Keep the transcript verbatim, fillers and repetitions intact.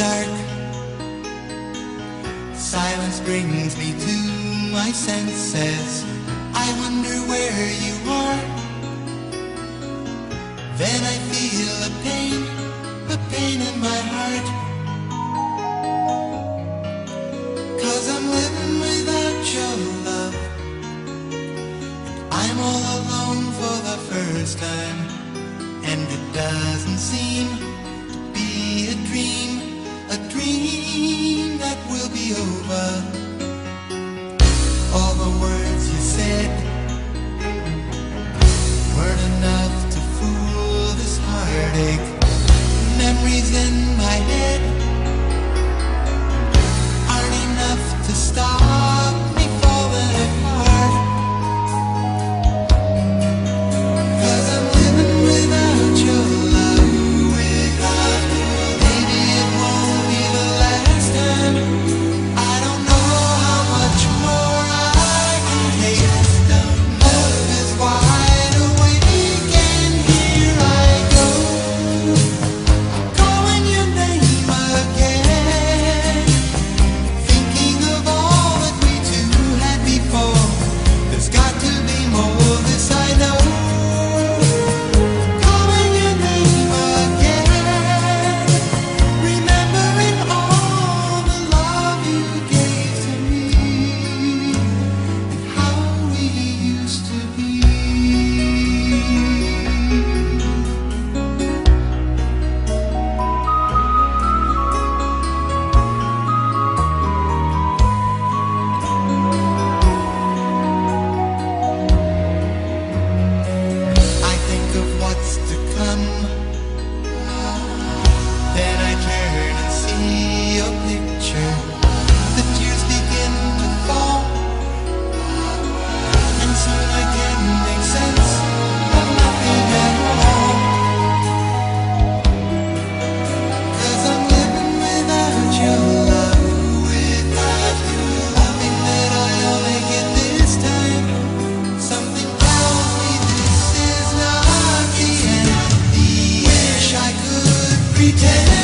dark. Silence brings me to my senses. I wonder where you are. Then I feel a pain, a pain in my heart. 'Cause I'm living without your love. I'm all alone for the first time. And it doesn't seem to be a dream, a dream that will be over. All the words you said weren't enough to fool this heartache. Memories in my head aren't enough to stop me falling apart. 'Cause I'm living without your love. Maybe it won't be the last time. I don't know how much more I can take. Love is wide awake and here I go, calling your name again, thinking of all that we two had before. There's got to be more, this I know. Calling your name again, remembering all the love you gave to me and how we used to be. I think of what's to come. Then I turn and see your picture. The tears begin to fall, and soon I can make sense of nothing at all. 'Cause I'm living without your love. Hoping that I'll make it this time. Something tells me this is not the end. Wish I could pretend